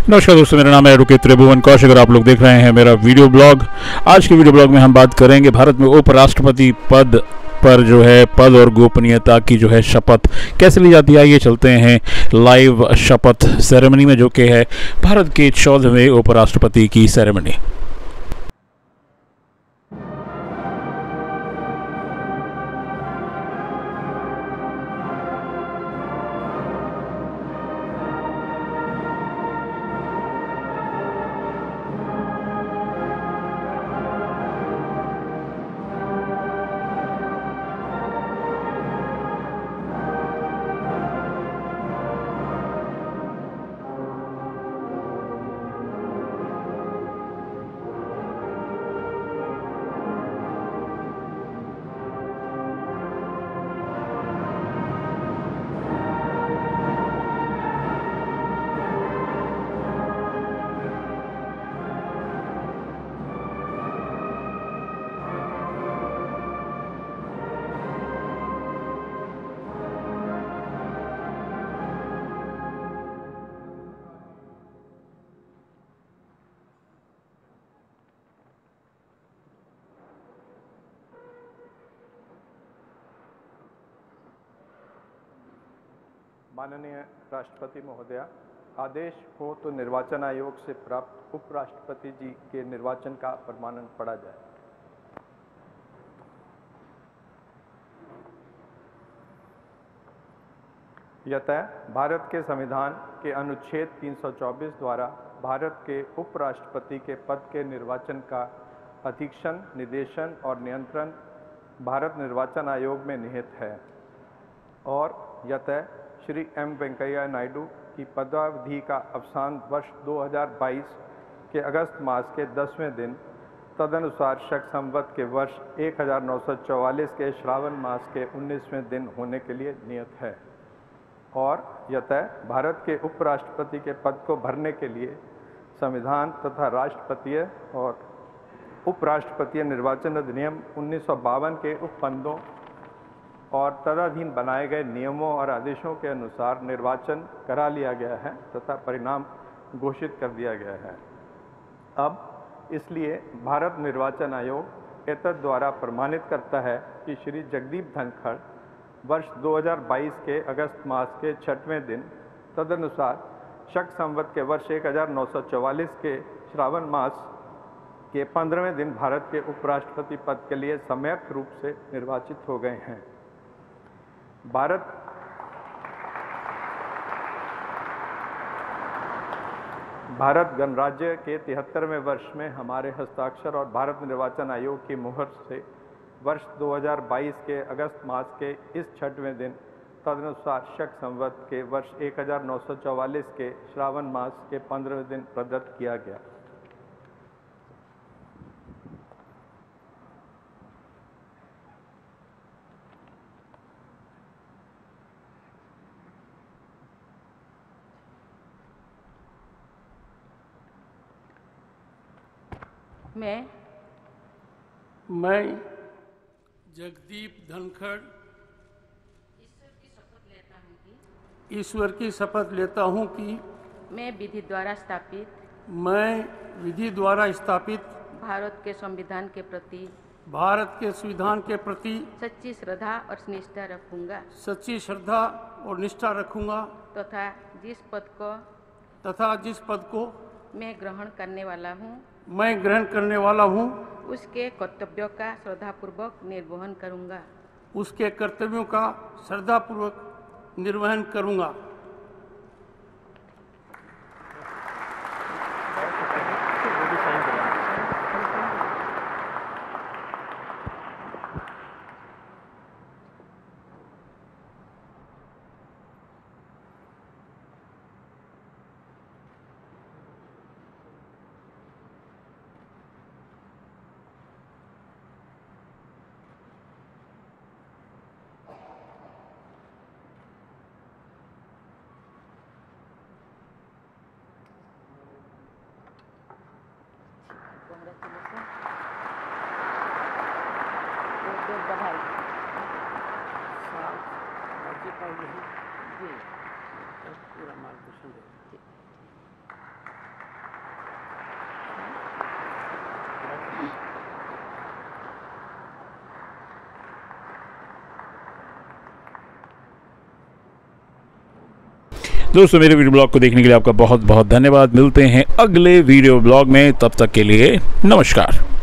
नमस्कार दोस्तों, मेरा नाम है एडवोकेट त्रिभुवन कौशिक और आप लोग देख रहे हैं मेरा वीडियो ब्लॉग। आज के वीडियो ब्लॉग में हम बात करेंगे भारत में उपराष्ट्रपति पद पर जो है पद और गोपनीयता की जो है शपथ कैसे ली जाती है। आइए चलते हैं लाइव शपथ सेरेमनी में, जो कि है भारत के 14वें उपराष्ट्रपति की सेरेमनी। माननीय राष्ट्रपति महोदया, आदेश हो तो निर्वाचन आयोग से प्राप्त उपराष्ट्रपति जी के निर्वाचन का प्रमाणन पढ़ा जाए। यतः भारत के संविधान के अनुच्छेद 324 द्वारा भारत के उपराष्ट्रपति के पद के निर्वाचन का अधीक्षण, निदेशन और नियंत्रण भारत निर्वाचन आयोग में निहित है और यतः श्री एम वेंकैया नायडू की पदावधि का अवसान वर्ष 2022 के अगस्त मास के 10वें दिन, तदनुसार शक संवत के वर्ष 1944 के श्रावण मास के 19वें दिन होने के लिए नियत है और यतः भारत के उपराष्ट्रपति के पद को भरने के लिए संविधान तथा राष्ट्रपतीय और उपराष्ट्रपतीय निर्वाचन अधिनियम 1952 के उपबंधों और तदधीन बनाए गए नियमों और आदेशों के अनुसार निर्वाचन करा लिया गया है तथा परिणाम घोषित कर दिया गया है। अब इसलिए भारत निर्वाचन आयोग एतद द्वारा प्रमाणित करता है कि श्री जगदीप धनखड़ वर्ष 2022 के अगस्त मास के 6वें दिन, तदनुसार शक संवत के वर्ष 1944 के श्रावण मास के 15वें दिन भारत के उपराष्ट्रपति पद के लिए सम्यक रूप से निर्वाचित हो गए हैं। भारत गणराज्य के 73वें वर्ष में हमारे हस्ताक्षर और भारत निर्वाचन आयोग की मुहर से वर्ष 2022 के अगस्त मास के इस 6वें दिन, तदनुसार शक संवत के वर्ष 1944 के श्रावण मास के 15वें दिन प्रदत्त किया गया। मैं जगदीप धनखड़ ईश्वर की शपथ लेता हूँ कि मैं विधि द्वारा स्थापित भारत के संविधान के प्रति सच्ची श्रद्धा और निष्ठा रखूंगा तथा जिस पद को मैं ग्रहण करने वाला हूँ उसके कर्तव्यों का श्रद्धापूर्वक निर्वहन करूंगा। पूरा मार्गदर्शन दोस्तों मेरे वीडियो ब्लॉग को देखने के लिए आपका बहुत बहुत धन्यवाद। मिलते हैं अगले वीडियो ब्लॉग में, तब तक के लिए नमस्कार।